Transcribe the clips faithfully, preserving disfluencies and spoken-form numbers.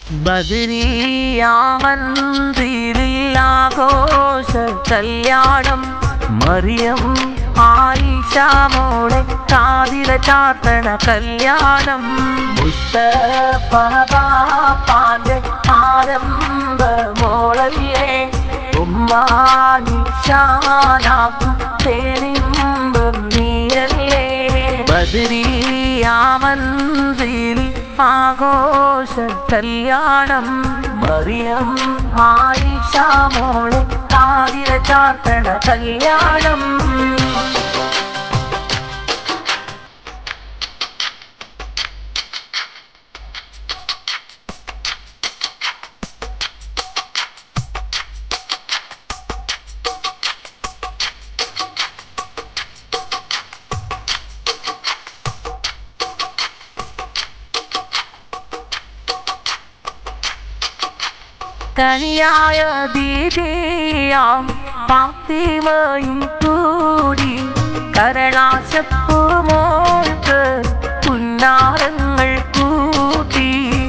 ബദരിയാമന്തിരിലാഘോഷ കല്യാണം മറിയം ആയിഷ മോളെ കാതില ചാത്തണ കല്യാണം മുസ്തഫ പാപ്പാന്റെ ആരംഭ മോളല്ലേ ഉമ്മാനിഷാനാക്കും തേനിമ്പം നീയല്ലേ ബദരിയാമന്തിരിൽ ആഘോഷ കല്യാണം മറിയം ആയിഷ മോളെ കാതില ചാത്തണ കല്യാണം തനിയായ ദീദിയാം ഫാത്തിമയും കൂടി കരളാശപ്പൂ മോൾക്ക് പുന്നാരങ്ങൾ കൂട്ടി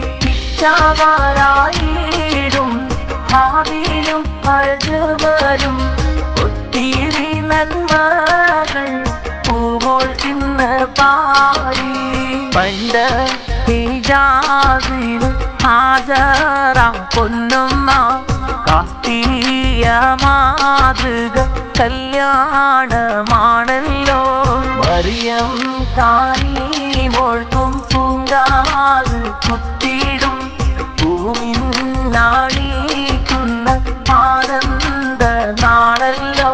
ഇച്ഛാവാരായിടും ഭാവിയിലും അജമരും ഒത്തിരി നന്മകൾ പൂമോൾ തിന്ന് പാടി പണ്ട് ഹിജാസിൽ ഹാജറാം പൊന്നുമ്മ കാത്തിയ മാതൃക കല്യാണമാണല്ലോ മറിയം താനീ മോൾക്കും പൂങ്കാത് കുത്തിടും ഭൂമിൻ നാണിക്കുന്ന ആനന്ദ നാളല്ലോ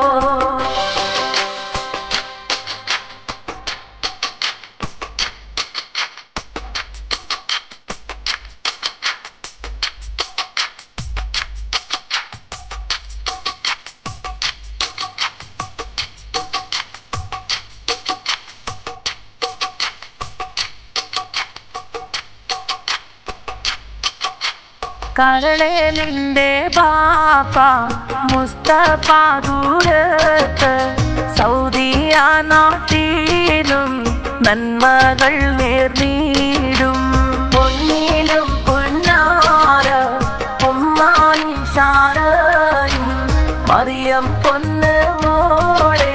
കരളേലിൻ്റെ ബാപ്പ മുസ്തഫ ദൂരത്ത് സൗദിയ നാട്ടിലും നന്മകൾ നേർന്നീടും പൊന്നിലും പൊന്നാര ഉമ്മാനിഷാരയും മറിയം പൊന്ന് മോളെ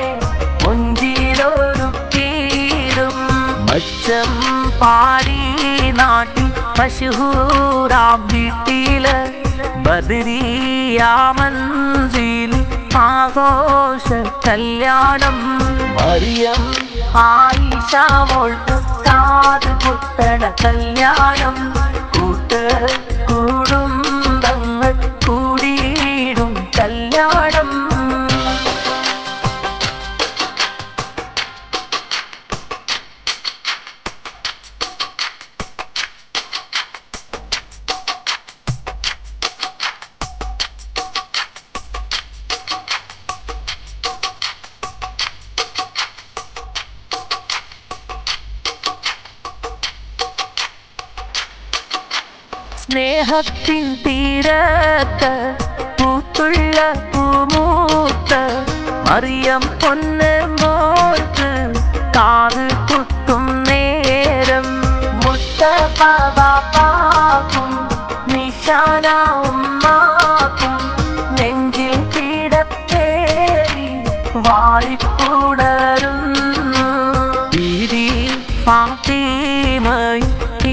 മുഞ്ചിലൊരുക്കീടും മച്ചം പാടി നാട്ടിൽ മശഹൂറാം വീട്ടില് ബദരിയാമന്തിൽ ആഘോഷ കല്യാണം മറിയം ആയിഷ മോൾക്ക് കാത് കുത്തണ കല്യാണം കൂട്ട് കുടുംബങ്ങൾ കൂടിയിടും കല്യാണം സ്നേഹത്തിൻ തീരത്ത് പൂത്തുള്ള പൂമൂത്ത് മറിയം പൊന്ന് മോൾക്ക് കാത് കുത്തും നേരം മുസ്തഫ ബാപ്പാക്കും നിശാന ഉമ്മാക്കും നെഞ്ചിൽ കിടത്തേറി വാഴിപ്പുണരുന്നു ദീദി ഫാത്തിമയും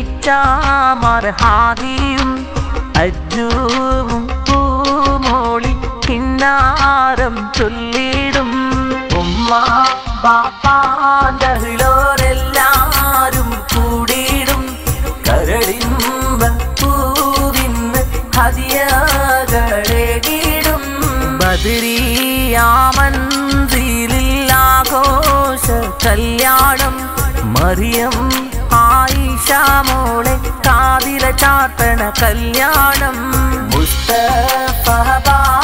മർഹാദിയും അജ്ജുവും പൂമോളി കിന്നാരം ചൊല്ലിടും ഉമ്മ ബാപ്പാന്തോരെല്ലാരും കൂടിയിടും കരളിമ്പ പൂവിന്ന് ഹദിയകളേകിടും ബദരിയാമന്തിരിലാഘോഷ കല്യാണം മറിയം ആയിഷ മോളെ കാതില ചാത്തണ കല്യാണം മുസ്തഫ